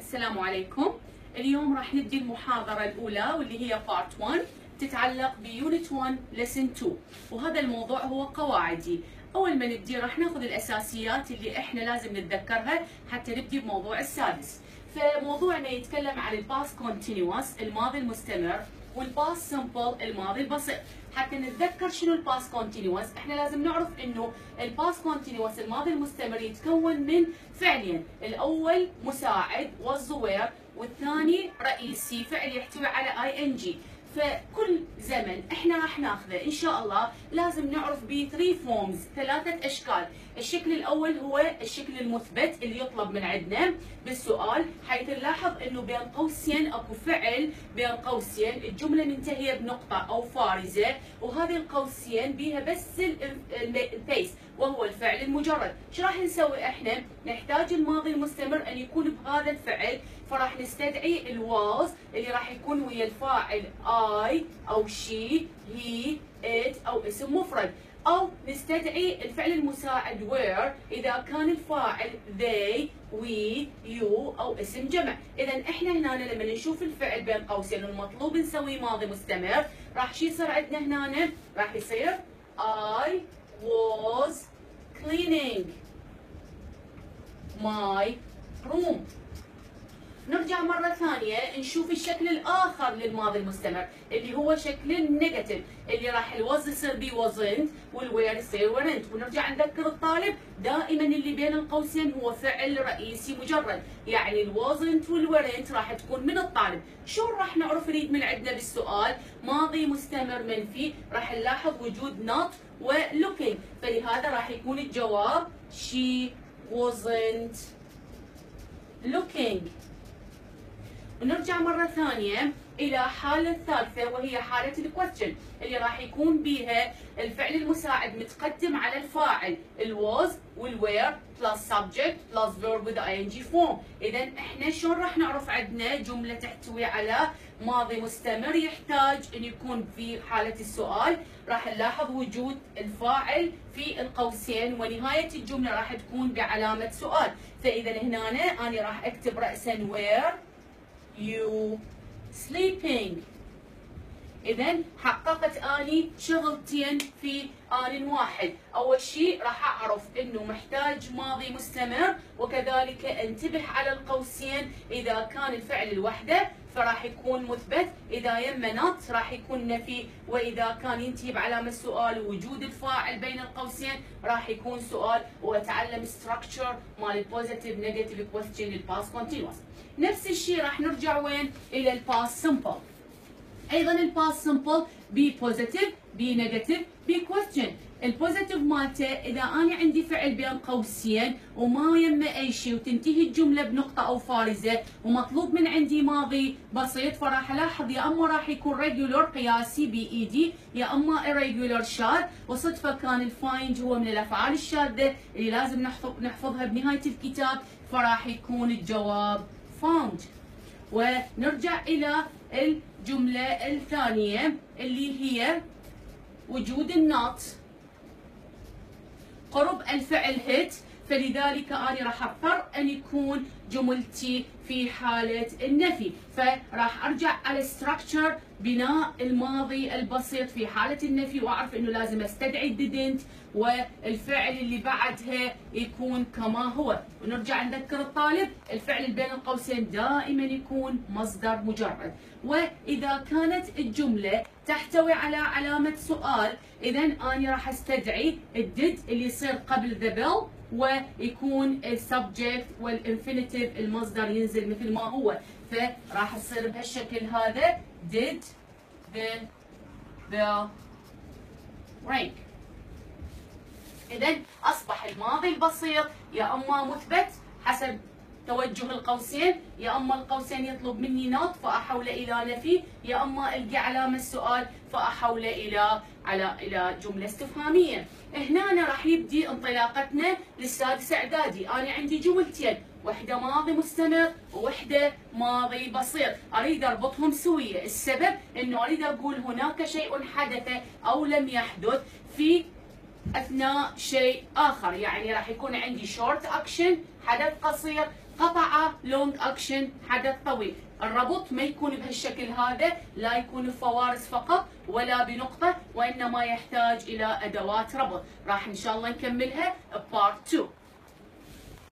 السلام عليكم. اليوم راح نبدي المحاضرة الأولى واللي هي Part 1 تتعلق بيونت 1 Lesson 2، وهذا الموضوع هو قواعدي. أول ما نبدي راح ناخذ الأساسيات اللي إحنا لازم نتذكرها حتى نبدي بموضوع السادس. فموضوعنا يتكلم عن الباست كونتينيوس الماضي المستمر والباست سمبل الماضي البسيط. حتى نتذكر شنو الباست كونتينيوس احنا لازم نعرف انه الباست كونتينيوس الماضي المستمر يتكون من فعلين، الاول مساعد was were والثاني رئيسي فعل يحتوي على ing. فكل زمن احنا راح ناخذه ان شاء الله لازم نعرف ب 3 فورمز، ثلاثه اشكال. الشكل الاول هو الشكل المثبت اللي يطلب من عندنا بالسؤال، حيث نلاحظ انه بين قوسين اكو فعل بين قوسين الجمله منتهيه بنقطه او فارزه، وهذه القوسين بيها بس البيس وهو الفعل المجرد. شو راح نسوي احنا؟ نحتاج الماضي المستمر ان يكون بهذا الفعل، فراح نستدعي الواز اللي راح يكون ويا الفاعل I او she he it او اسم مفرد، او نستدعي الفعل المساعد were اذا كان الفاعل they we you او اسم جمع. اذا احنا هنا لما نشوف الفعل بين قوسين المطلوب نسوي ماضي مستمر، راح شو يصير عندنا هنا؟ راح يصير I was cleaning my room. نرجع مرة ثانية نشوف الشكل الآخر للماضي المستمر اللي هو شكل النيجاتيف، اللي راح الوز يصير بي wasn't والوير يصير weren't. ونرجع نذكر الطالب دائما اللي بين القوسين هو فعل رئيسي مجرد، يعني الوزنت والweren't راح تكون من الطالب. شو راح نعرف نريد من عندنا بالسؤال؟ ماضي مستمر منفي، راح نلاحظ وجود not و looking، فلهذا راح يكون الجواب she wasn't looking. ونرجع مرة ثانية إلى حالة ثالثة وهي حالة الكويستشن اللي راح يكون بيها الفعل المساعد متقدم على الفاعل الواز والوير بلس subject بلس verb with ing form. إذا إحنا شلون راح نعرف عندنا جملة تحتوي على ماضي مستمر يحتاج أن يكون في حالة السؤال؟ راح نلاحظ وجود الفاعل في القوسين ونهاية الجملة راح تكون بعلامة سؤال. فإذا هنا أنا راح أكتب رأسا where you sleeping. إذا حققت أني شغلتين في آن واحد. أول شيء راح أعرف إنه محتاج ماضي مستمر، وكذلك انتبه على القوسين إذا كان الفعل الوحدة فراح يكون مثبت، إذا يما not راح يكون نفي، وإذا كان ينتهي بعلامة السؤال ووجود الفاعل بين القوسين راح يكون سؤال. وأتعلم structure مال البوزيتيف نيجاتيف question للباست كونتينوس. نفس الشيء راح نرجع وين؟ إلى الباست سمبل. أيضا الباست سمبل بي بوزيتيف بي نيجاتيف بي كويستشن. البوزيتيف مالته اذا انا عندي فعل بين قوسين وما يمه اي شيء وتنتهي الجمله بنقطه او فارزه ومطلوب من عندي ماضي بسيط، فراح الاحظ يا اما راح يكون ريجولر قياسي بي اي دي، يا اما irregular شاذ. وصدفه كان الفايند هو من الافعال الشاذه اللي لازم نحفظها بنهايه الكتاب، فراح يكون الجواب found. ونرجع الى الجمله الثانيه اللي هي وجود النوت قرب الفعل hit، فلذلك أنا راح أضطر أن يكون جملتي في حالة النفي، فراح أرجع على structure بناء الماضي البسيط في حالة النفي، وأعرف إنه لازم أستدعي didn't والفعل اللي بعدها يكون كما هو. ونرجع نذكر الطالب الفعل اللي بين القوسين دائما يكون مصدر مجرد. وإذا كانت الجملة تحتوي على علامة سؤال، إذا أنا راح أستدعي الديد اللي يصير قبل the bill ويكون السبجكت والانفينيتيف المصدر ينزل مثل ما هو، فراح يصير بهالشكل هذا did the bill ring. إذا أصبح الماضي البسيط يا أما مثبت حسب توجه القوسين، يا اما القوسين يطلب مني نوت فاحوله الى نفي، يا اما القي علامه السؤال فاحوله الى جمله استفهاميه. هنا راح يبدي انطلاقتنا للسادس اعدادي. انا عندي جملتين، وحده ماضي مستمر ووحده ماضي بسيط، اريد اربطهم سويه. السبب انه اريد اقول هناك شيء حدث او لم يحدث في اثناء شيء اخر، يعني راح يكون عندي شورت اكشن حدث قصير قطع لونج اكشن حدث طويل. الربط ما يكون بهالشكل هذا، لا يكون بفوارس فقط ولا بنقطة، وإنما يحتاج إلى أدوات ربط. راح إن شاء الله نكملها ببارت 2.